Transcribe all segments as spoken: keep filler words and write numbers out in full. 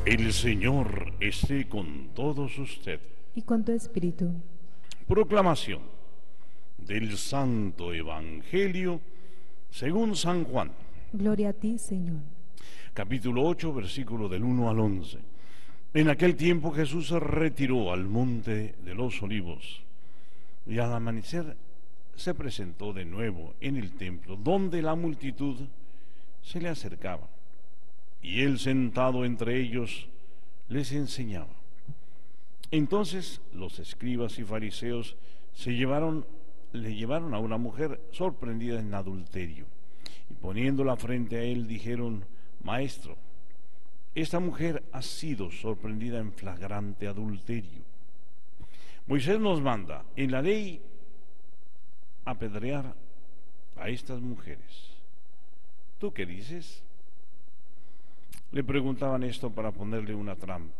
El Señor esté con todos ustedes. Y con tu espíritu. Proclamación del Santo Evangelio según San Juan. Gloria a ti, Señor. Capítulo ocho, versículo del uno al once. En aquel tiempo Jesús se retiró al monte de los olivos y al amanecer se presentó de nuevo en el templo, donde la multitud se le acercaba, y él sentado entre ellos les enseñaba. Entonces los escribas y fariseos se llevaron, le llevaron a una mujer sorprendida en adulterio, y poniéndola frente a él dijeron: Maestro, esta mujer ha sido sorprendida en flagrante adulterio. Moisés nos manda en la ley apedrear a estas mujeres. ¿Tú qué dices? Le preguntaban esto para ponerle una trampa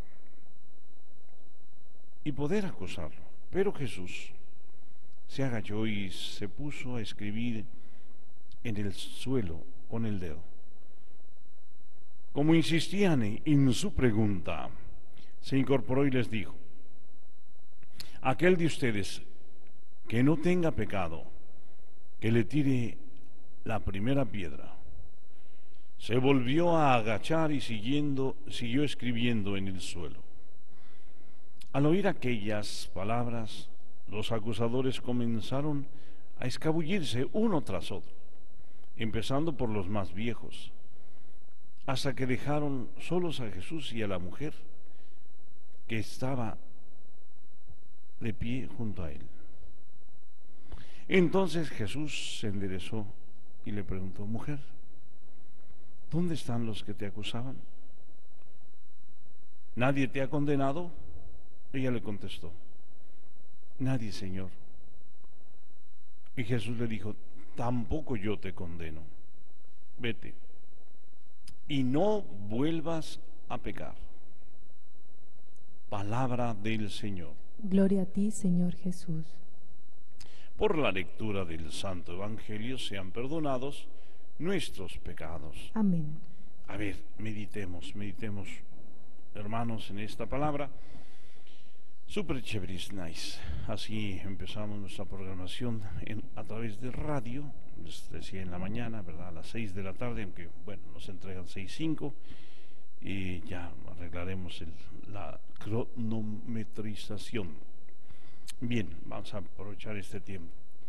y poder acusarlo. Pero Jesús se agachó y se puso a escribir en el suelo con el dedo. Como insistían en su pregunta, se incorporó y les dijo: aquel de ustedes que no tenga pecado, que le tire la primera piedra. Se volvió a agachar y siguiendo, siguió escribiendo en el suelo. Al oír aquellas palabras, los acusadores comenzaron a escabullirse uno tras otro, empezando por los más viejos, hasta que dejaron solos a Jesús y a la mujer que estaba de pie junto a él. Entonces Jesús se enderezó y le preguntó: mujer, ¿dónde están los que te acusaban? ¿Nadie te ha condenado? Ella le contestó: nadie, Señor. Y Jesús le dijo: tampoco yo te condeno. Vete y no vuelvas a pecar. Palabra del Señor. Gloria a ti, Señor Jesús. Por la lectura del Santo Evangelio sean perdonados nuestros pecados. Amén. A ver, meditemos, meditemos, hermanos, en esta palabra. Super chéveris nice. Así empezamos nuestra programación en, a través de radio, les decía en la mañana, ¿verdad? A las seis de la tarde, aunque, bueno, nos entregan seis cinco, y ya arreglaremos el, la cronometrización. Bien, vamos a aprovechar este tiempo.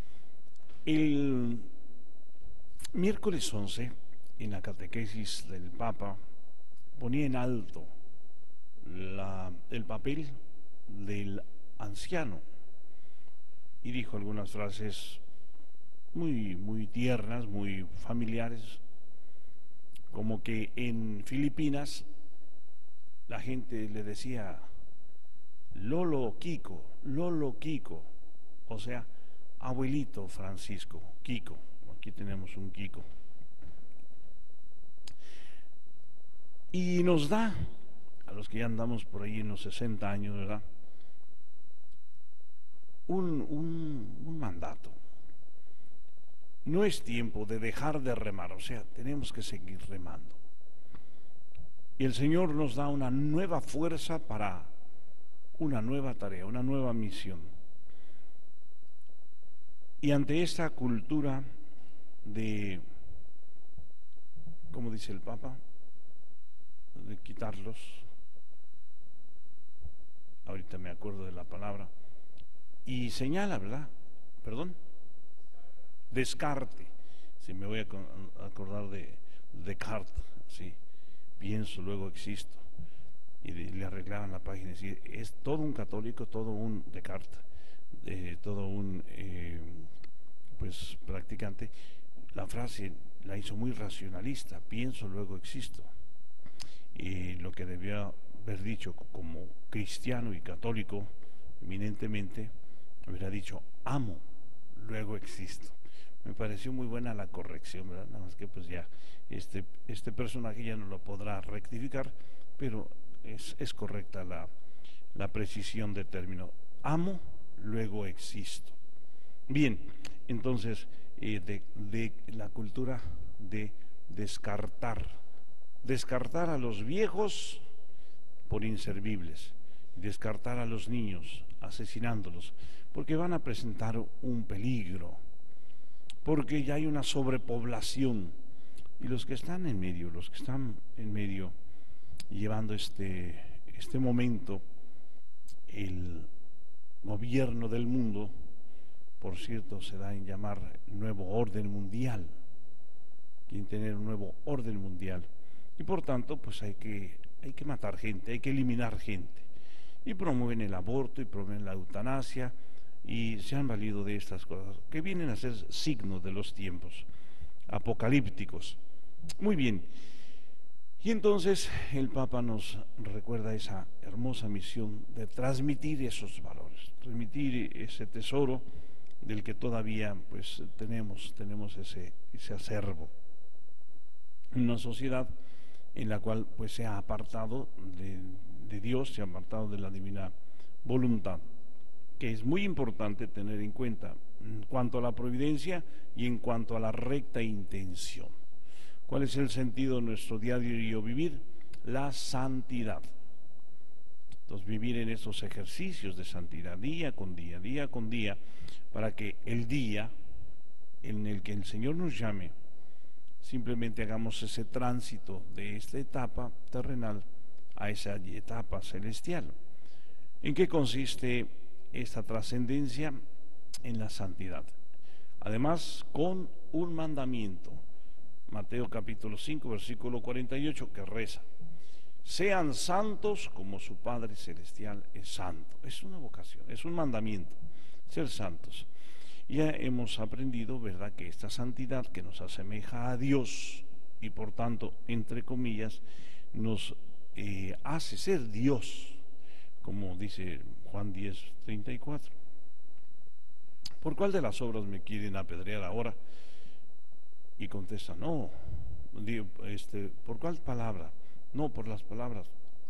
El miércoles once, en la catequesis del Papa, ponía en alto la, el papel del anciano y dijo algunas frases muy, muy tiernas, muy familiares, como que en Filipinas la gente le decía Lolo Kiko, Lolo Kiko, o sea, abuelito Francisco, Kiko. Aquí tenemos un Kiko. Y nos da, a los que ya andamos por ahí en los sesenta años, ¿verdad?, un, un, un mandato. No es tiempo de dejar de remar, o sea, tenemos que seguir remando. Y el Señor nos da una nueva fuerza para una nueva tarea, una nueva misión. Y ante esta cultura de, ¿cómo dice el Papa?, de quitarlos, ahorita me acuerdo de la palabra, y señala, ¿verdad? ¿Perdón? Descarte. Si me voy a acordar de Descartes, sí, pienso, luego existo. Y de, le arreglaban la página y decía, es todo un católico, todo un Descartes, eh, todo un eh, pues practicante. La frase la hizo muy racionalista: pienso, luego existo. Y lo que debía haber dicho como cristiano y católico eminentemente, hubiera dicho: amo, luego existo. Me pareció muy buena la corrección, ¿verdad? Nada más que pues ya este, este personaje ya no lo podrá rectificar, pero es, es correcta la, la precisión de término. Amo, luego existo. Bien, entonces, eh, de, de la cultura de descartar, descartar a los viejos por inservibles, descartar a los niños, asesinándolos, porque van a presentar un peligro, porque ya hay una sobrepoblación, y los que están en medio, los que están en medio, llevando este, este momento, el gobierno del mundo, por cierto, se da en llamar nuevo orden mundial, quieren tener un nuevo orden mundial, y por tanto, pues hay que, hay que matar gente, hay que eliminar gente, y promueven el aborto, y promueven la eutanasia, y se han valido de estas cosas, que vienen a ser signos de los tiempos apocalípticos. Muy bien, y entonces el Papa nos recuerda esa hermosa misión de transmitir esos valores, transmitir ese tesoro del que todavía pues tenemos, tenemos ese, ese acervo. Una sociedad en la cual pues se ha apartado de, de Dios, se ha apartado de la divina voluntad, que es muy importante tener en cuenta en cuanto a la providencia y en cuanto a la recta intención. ¿Cuál es el sentido de nuestro diario vivir? La santidad. Entonces, vivir en esos ejercicios de santidad día con día, día con día, para que el día en el que el Señor nos llame, simplemente hagamos ese tránsito de esta etapa terrenal a esa etapa celestial. ¿En qué consiste esta trascendencia? En la santidad. Además, con un mandamiento. Mateo capítulo cinco, versículo cuarenta y ocho, que reza: sean santos como su Padre Celestial es santo. Es una vocación, es un mandamiento, ser santos. Ya hemos aprendido, ¿verdad?, que esta santidad que nos asemeja a Dios y por tanto, entre comillas, nos eh, hace ser Dios, como dice Juan diez, treinta y cuatro. ¿Por cuál de las obras me quieren apedrear ahora? Y contesta, no, digo, este, ¿por cuál palabra? No, por las palabras.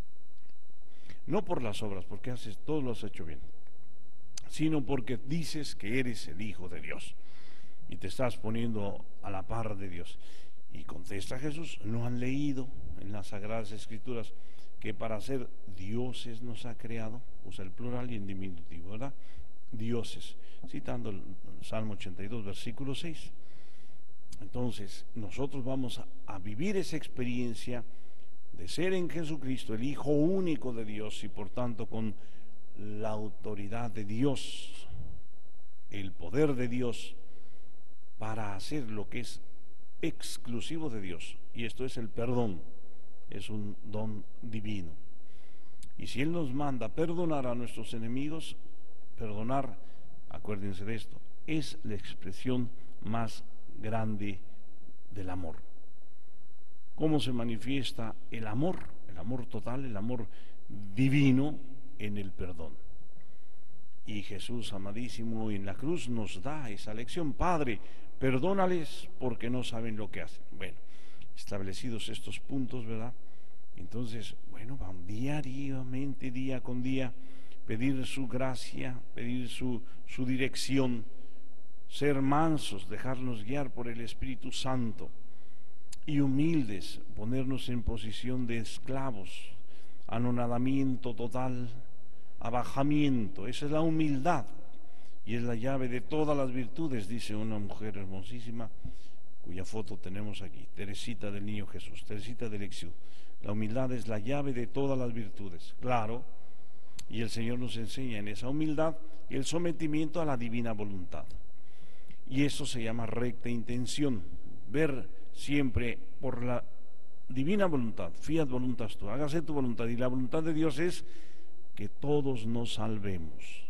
No por las obras, porque haces, todo lo has hecho bien, sino porque dices que eres el Hijo de Dios y te estás poniendo a la par de Dios. Y contesta Jesús, ¿no han leído en las Sagradas Escrituras que para ser dioses nos ha creado? Usa el plural y en diminutivo, ¿verdad? Dioses, citando el Salmo ochenta y dos, versículo seis. Entonces, nosotros vamos a, a vivir esa experiencia de ser en Jesucristo el Hijo único de Dios y por tanto con la autoridad de Dios, el poder de Dios para hacer lo que es exclusivo de Dios, y esto es el perdón, es un don divino. Y si Él nos manda perdonar a nuestros enemigos, perdonar, acuérdense de esto, es la expresión más grande del amor. ¿Cómo se manifiesta el amor? El amor total, el amor divino en el perdón. Y Jesús, amadísimo, en la cruz nos da esa lección: Padre, perdónales porque no saben lo que hacen. Bueno, establecidos estos puntos, ¿verdad? Entonces, bueno, van diariamente, día con día, pedir su gracia, pedir su, su dirección, ser mansos, dejarnos guiar por el Espíritu Santo, y humildes, ponernos en posición de esclavos, anonadamiento total, abajamiento. Esa es la humildad y es la llave de todas las virtudes, dice una mujer hermosísima cuya foto tenemos aquí, Teresita del Niño Jesús, Teresita de Lisieux. La humildad es la llave de todas las virtudes, claro, y el Señor nos enseña en esa humildad el sometimiento a la divina voluntad. Y eso se llama recta intención, ver siempre por la divina voluntad, fiat voluntas tu, hágase tu voluntad, y la voluntad de Dios es que todos nos salvemos.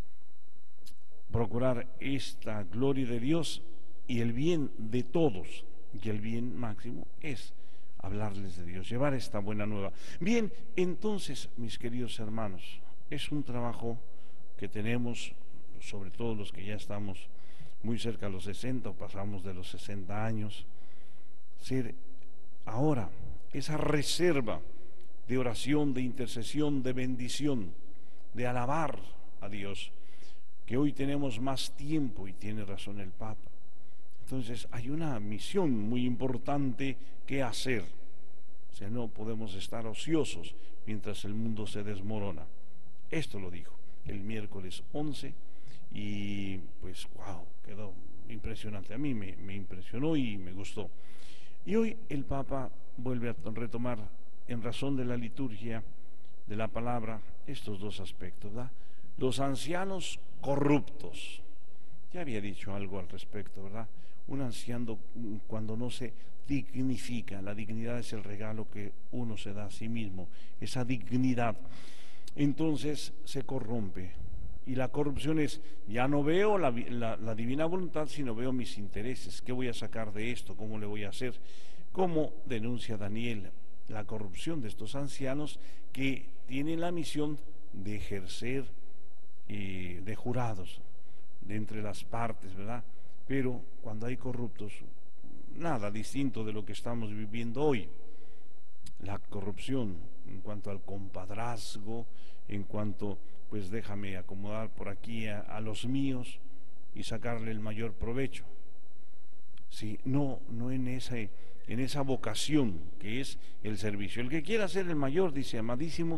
Procurar esta gloria de Dios y el bien de todos, y el bien máximo es hablarles de Dios, llevar esta buena nueva. Bien, entonces, mis queridos hermanos, es un trabajo que tenemos, sobre todo los que ya estamos muy cerca de los sesenta o pasamos de los sesenta años, ser ahora esa reserva de oración, de intercesión, de bendición, de alabar a Dios, que hoy tenemos más tiempo, y tiene razón el Papa. Entonces hay una misión muy importante que hacer, O sea, no podemos estar ociosos mientras el mundo se desmorona. Esto lo dijo el miércoles once y pues wow, quedó impresionante. A mí me, me impresionó y me gustó. Y hoy el Papa vuelve a retomar en razón de la liturgia de la palabra estos dos aspectos, ¿verdad? Los ancianos corruptos. Ya había dicho algo al respecto, ¿verdad? Un anciano cuando no se dignifica, la dignidad es el regalo que uno se da a sí mismo, esa dignidad, entonces se corrompe. Y la corrupción es, ya no veo la, la, la divina voluntad, sino veo mis intereses. ¿Qué voy a sacar de esto? ¿Cómo le voy a hacer? Como denuncia Daniel, la corrupción de estos ancianos que tienen la misión de ejercer eh, de jurados de entre las partes, ¿verdad? Pero cuando hay corruptos, nada distinto de lo que estamos viviendo hoy. La corrupción en cuanto al compadrazgo, en cuanto, pues déjame acomodar por aquí a, a los míos y sacarle el mayor provecho. Sí, no, no en esa, en esa vocación que es el servicio. El que quiera ser el mayor, dice amadísimo,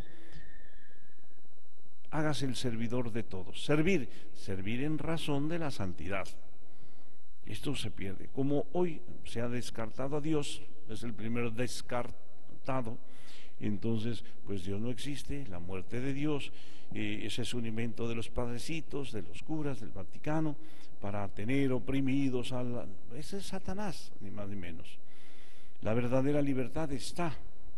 hágase el servidor de todos. Servir, servir en razón de la santidad. Esto se pierde. Como hoy se ha descartado a Dios, es el primer descartado, entonces pues Dios no existe, la muerte de Dios, eh, ese es un invento de los padrecitos, de los curas, del Vaticano, para tener oprimidos a la... Ese es Satanás, ni más ni menos. La verdadera libertad está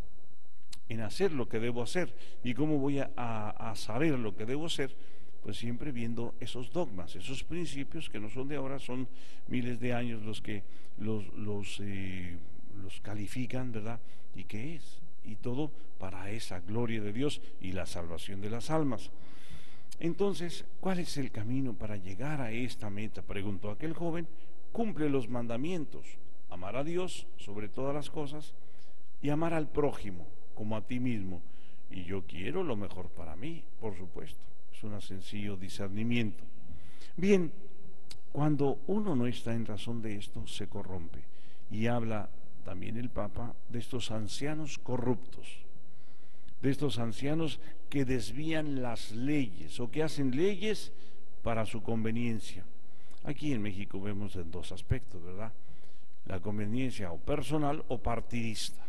en hacer lo que debo hacer. ¿Y cómo voy a, a, a saber lo que debo hacer? Pues siempre viendo esos dogmas, esos principios que no son de ahora, son miles de años los que los, los, eh, los califican, ¿verdad? ¿Y qué es? Y todo para esa gloria de Dios y la salvación de las almas. Entonces, ¿cuál es el camino para llegar a esta meta? Preguntó aquel joven. Cumple los mandamientos, amar a Dios sobre todas las cosas y amar al prójimo como a ti mismo. Y yo quiero lo mejor para mí, por supuesto. Es un sencillo discernimiento. Bien, cuando uno no está en razón de esto, se corrompe. Y habla también el Papa de estos ancianos corruptos, de estos ancianos que desvían las leyes o que hacen leyes para su conveniencia. Aquí en México vemos en dos aspectos, ¿verdad? La conveniencia o personal o partidista.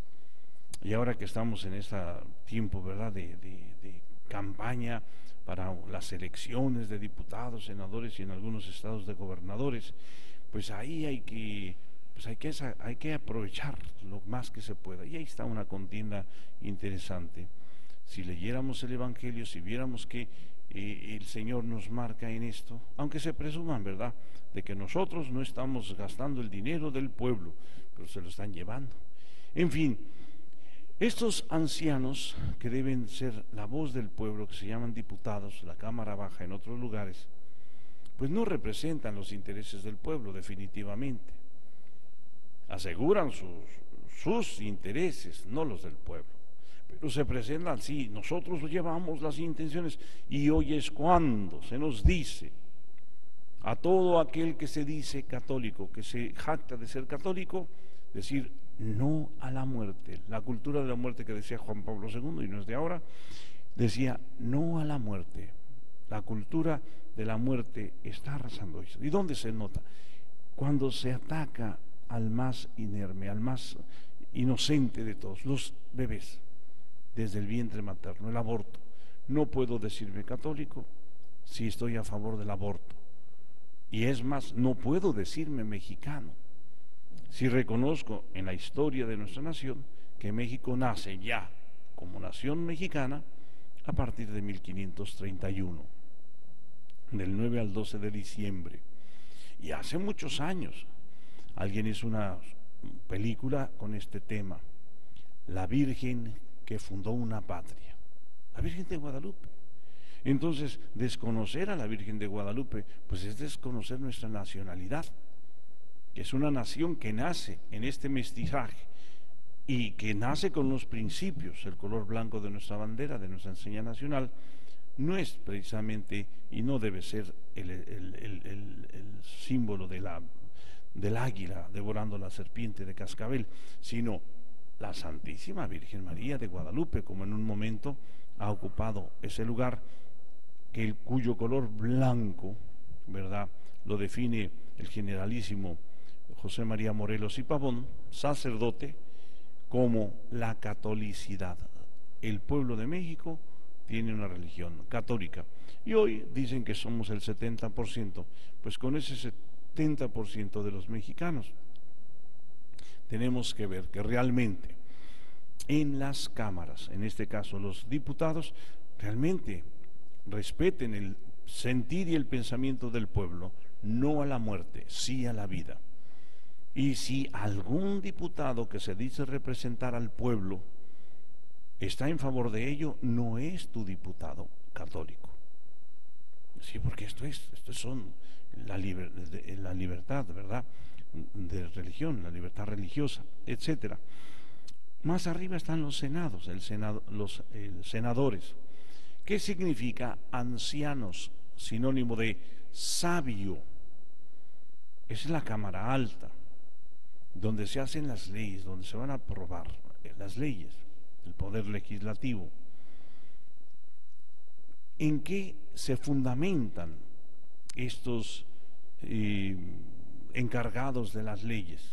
Y ahora que estamos en este tiempo, ¿verdad?, de, de, de campaña para las elecciones de diputados, senadores y en algunos estados de gobernadores, pues ahí hay que, pues hay que, hay que aprovechar lo más que se pueda. Y ahí está una contienda interesante. Si leyéramos el Evangelio, si viéramos que eh, el Señor nos marca en esto, aunque se presuman, ¿verdad?, de que nosotros no estamos gastando el dinero del pueblo, pero se lo están llevando. En fin, estos ancianos que deben ser la voz del pueblo, que se llaman diputados, la Cámara Baja en otros lugares, pues no representan los intereses del pueblo definitivamente. Aseguran sus, sus intereses, no los del pueblo. Pero se presentan, sí, nosotros llevamos las intenciones y hoy es cuando se nos dice a todo aquel que se dice católico, que se jacta de ser católico, decir no a la muerte. La cultura de la muerte que decía Juan Pablo segundo, y no es de ahora, decía no a la muerte. La cultura de la muerte está arrasando eso. ¿Y dónde se nota? Cuando se ataca al más inerme, al más inocente de todos, los bebés, desde el vientre materno, el aborto. No puedo decirme católico si estoy a favor del aborto. Y es más, no puedo decirme mexicano si reconozco en la historia de nuestra nación que México nace ya como nación mexicana a partir de mil quinientos treinta y uno, del nueve al doce de diciembre. Y hace muchos años alguien hizo una película con este tema, La Virgen que fundó una patria, la Virgen de Guadalupe. Entonces, desconocer a la Virgen de Guadalupe, pues es desconocer nuestra nacionalidad, que es una nación que nace en este mestizaje y que nace con los principios. El color blanco de nuestra bandera, de nuestra enseñanza nacional, no es precisamente y no debe ser el, el, el, el, el símbolo de la, del águila devorando la serpiente de cascabel, sino la Santísima Virgen María de Guadalupe, como en un momento ha ocupado ese lugar, que el, cuyo color blanco, ¿verdad?, lo define el generalísimo José María Morelos y Pavón, sacerdote, como la catolicidad. El pueblo de México tiene una religión católica y hoy dicen que somos el setenta por ciento, pues con ese setenta por ciento de los mexicanos tenemos que ver que realmente en las cámaras, en este caso los diputados, realmente respeten el sentir y el pensamiento del pueblo, no a la muerte, sí a la vida. Y si algún diputado que se dice representar al pueblo está en favor de ello, no es tu diputado católico. Sí, porque esto es, esto son la, liber, de, la libertad, ¿verdad?, de religión, la libertad religiosa, etcétera. Más arriba están los senados, el senado, los el senadores. ¿Qué significa ancianos? Sinónimo de sabio. Esa es la Cámara Alta, donde se hacen las leyes, donde se van a aprobar las leyes, el poder legislativo. ¿En qué se fundamentan estos eh, encargados de las leyes?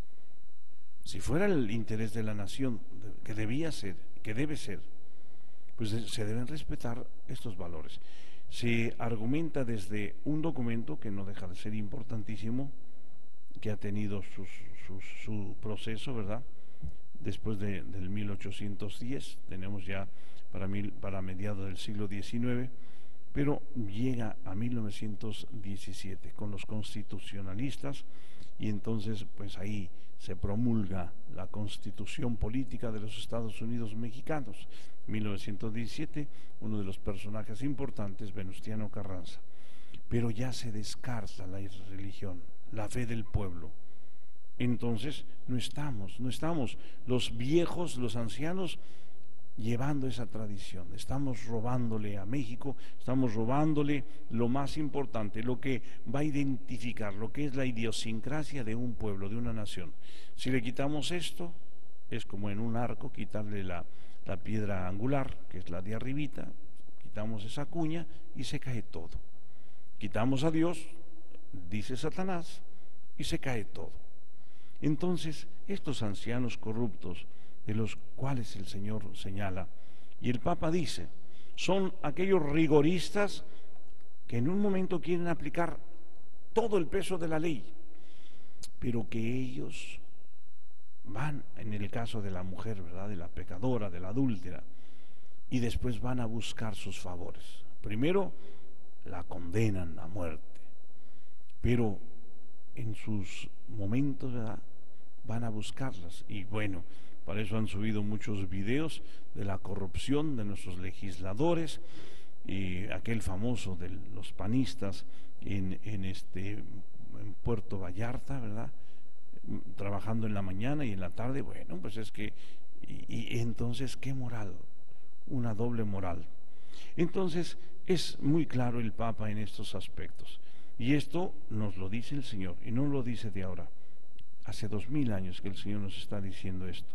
Si fuera el interés de la nación, que debía ser, que debe ser, pues se deben respetar estos valores. Se argumenta desde un documento que no deja de ser importantísimo, que ha tenido su, su, su proceso, ¿verdad?, después de, del mil ochocientos diez, tenemos ya para, mil, para mediados del siglo diecinueve, pero llega a mil novecientos diecisiete con los constitucionalistas, y entonces pues ahí se promulga la Constitución Política de los Estados Unidos Mexicanos. mil novecientos diecisiete, uno de los personajes importantes, Venustiano Carranza. Pero ya se descarta la religión, la fe del pueblo. Entonces no estamos, no estamos los viejos, los ancianos, llevando esa tradición. Estamos robándole a México, estamos robándole lo más importante, lo que va a identificar, lo que es la idiosincrasia de un pueblo, de una nación. Si le quitamos esto, es como en un arco quitarle la, la piedra angular, que es la de arribita, quitamos esa cuña y se cae todo. Quitamos a Dios, dice Satanás, y se cae todo. Entonces, estos ancianos corruptos, de los cuales el Señor señala, y el Papa dice, son aquellos rigoristas que en un momento quieren aplicar todo el peso de la ley, pero que ellos van, en el caso de la mujer, ¿verdad?, de la pecadora, de la adúltera, y después van a buscar sus favores. Primero la condenan a muerte, pero en sus momentos, ¿verdad?, van a buscarlas. Y bueno, para eso han subido muchos videos de la corrupción de nuestros legisladores, y aquel famoso de los panistas en, en, este, en Puerto Vallarta, ¿verdad?, trabajando en la mañana y en la tarde. Bueno, pues es que, y, y entonces, ¿qué moral? Una doble moral. Entonces, es muy claro el Papa en estos aspectos. Y esto nos lo dice el Señor, y no lo dice de ahora. Hace dos mil años que el Señor nos está diciendo esto.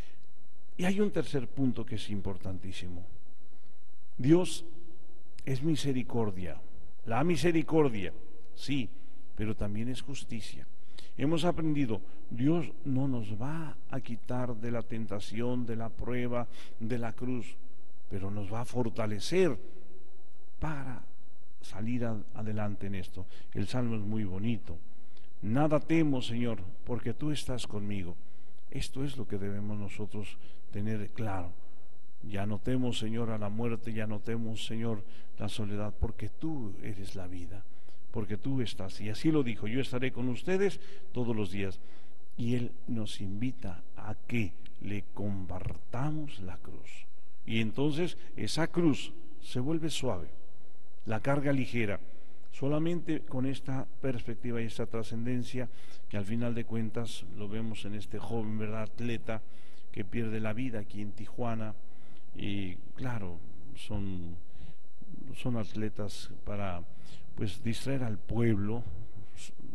Y hay un tercer punto que es importantísimo. Dios es misericordia. La misericordia, sí, pero también es justicia. Hemos aprendido, Dios no nos va a quitar de la tentación, de la prueba, de la cruz, pero nos va a fortalecer para salir adelante en esto. El Salmo es muy bonito. Nada temo, Señor, porque tú estás conmigo. Esto es lo que debemos nosotros tener claro. Ya no temo, Señor, a la muerte, ya no temo, Señor, la soledad, porque tú eres la vida, porque tú estás. Y así lo dijo, yo estaré con ustedes todos los días. Y Él nos invita a que le compartamos la cruz. Y entonces esa cruz se vuelve suave, la carga ligera. Solamente con esta perspectiva y esta trascendencia, que al final de cuentas lo vemos en este joven, ¿verdad?, atleta que pierde la vida aquí en Tijuana. Y claro, son, son atletas para pues distraer al pueblo,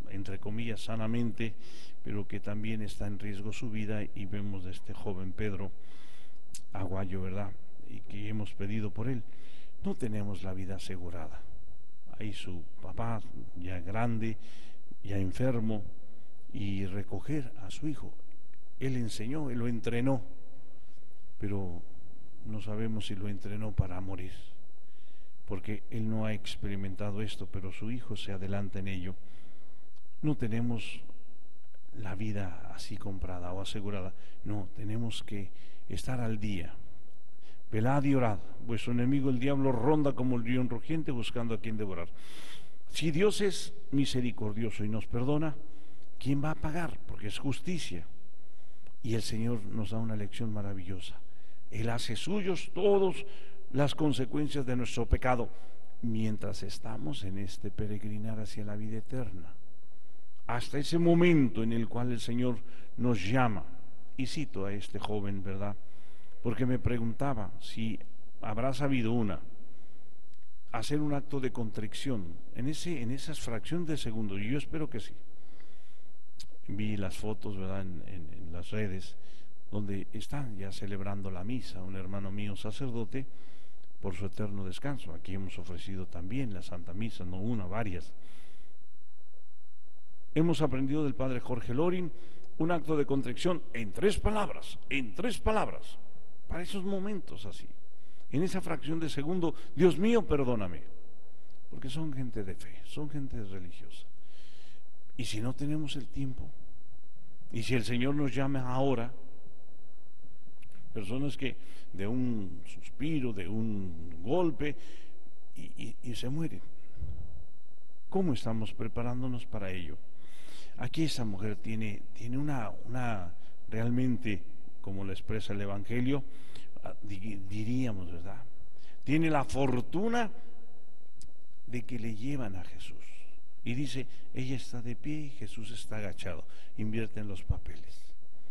entre comillas, sanamente, pero que también está en riesgo su vida, y vemos de este joven Pedro Aguayo, ¿verdad? Y que hemos pedido por él. No tenemos la vida asegurada. Ahí su papá, ya grande, ya enfermo, y recoger a su hijo. Él enseñó, él lo entrenó, pero no sabemos si lo entrenó para morir, porque él no ha experimentado esto, pero su hijo se adelanta en ello. No tenemos la vida así comprada o asegurada, no, tenemos que estar al día. Velad y orad, vuestro enemigo el diablo ronda como el león rugiente buscando a quien devorar. Si Dios es misericordioso y nos perdona, ¿quién va a pagar? Porque es justicia. Y el Señor nos da una lección maravillosa. Él hace suyos todas las consecuencias de nuestro pecado mientras estamos en este peregrinar hacia la vida eterna, hasta ese momento en el cual el Señor nos llama. Y cito a este joven, ¿verdad? Porque me preguntaba si habrá sabido una hacer un acto de contrición en ese en esas fracciones de segundo, y yo espero que sí. Vi las fotos, ¿verdad?, en, en, en las redes, donde están ya celebrando la misa un hermano mío sacerdote por su eterno descanso. Aquí hemos ofrecido también la Santa Misa, no una, varias. Hemos aprendido del padre Jorge Lorin un acto de contrición en tres palabras, en tres palabras, para esos momentos así, en esa fracción de segundo. Dios mío, perdóname, porque son gente de fe, son gente religiosa. Y si no tenemos el tiempo, y si el Señor nos llama ahora, personas que de un suspiro, de un golpe, y, y, y se mueren. ¿Cómo estamos preparándonos para ello? Aquí esa mujer tiene, tiene una, una realmente, como lo expresa el Evangelio, diríamos, ¿verdad? Tiene la fortuna de que le llevan a Jesús. Y dice, ella está de pie y Jesús está agachado. Invierten los papeles.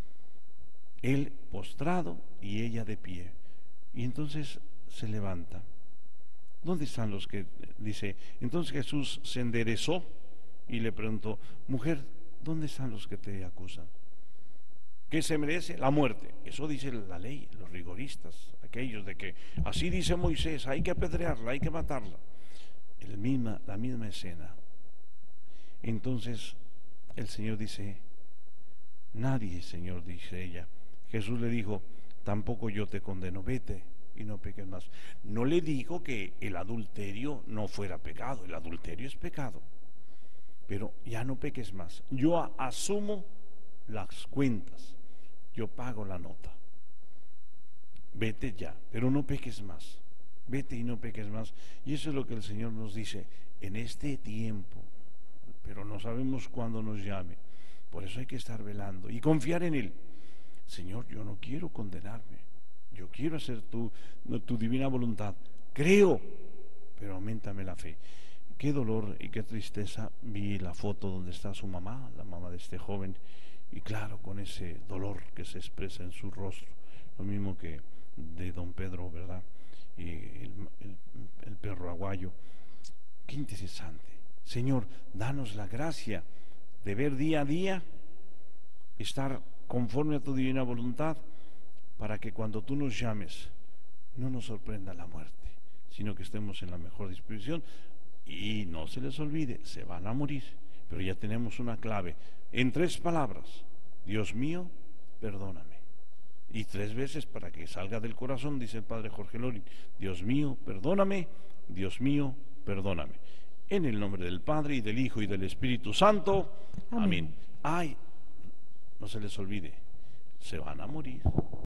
Él postrado y ella de pie. Y entonces se levanta. ¿Dónde están los que? Dice, entonces Jesús se enderezó y le preguntó, mujer, ¿dónde están los que te acusan? ¿Qué se merece? La muerte. Eso dice la ley, los rigoristas, aquellos de que así dice Moisés, hay que apedrearla, hay que matarla. El misma, la misma escena. Entonces el Señor dice, nadie, Señor, dice ella. Jesús le dijo, tampoco yo te condeno, vete y no peques más. No le dijo que el adulterio no fuera pecado, el adulterio es pecado, pero ya no peques más. Yo asumo las cuentas, yo pago la nota, vete ya, pero no peques más, vete y no peques más. Y eso es lo que el Señor nos dice en este tiempo, pero no sabemos cuándo nos llame. Por eso hay que estar velando y confiar en Él. Señor, yo no quiero condenarme, yo quiero hacer tu, tu divina voluntad, creo, pero auméntame la fe. Qué dolor y qué tristeza. Vi la foto donde está su mamá, la mamá de este joven, y claro, con ese dolor que se expresa en su rostro, lo mismo que de don Pedro, ¿verdad? Y el, el, el perro aguayo. Qué interesante. Señor, danos la gracia de ver día a día, estar conforme a tu divina voluntad, para que cuando tú nos llames no nos sorprenda la muerte, sino que estemos en la mejor disposición. Y no se les olvide, se van a morir, pero ya tenemos una clave, en tres palabras: Dios mío, perdóname. Y tres veces para que salga del corazón, dice el padre Jorge Lorin, Dios mío, perdóname, Dios mío, perdóname. En el nombre del Padre, y del Hijo, y del Espíritu Santo. Amén. Amén. Ay, no se les olvide, se van a morir.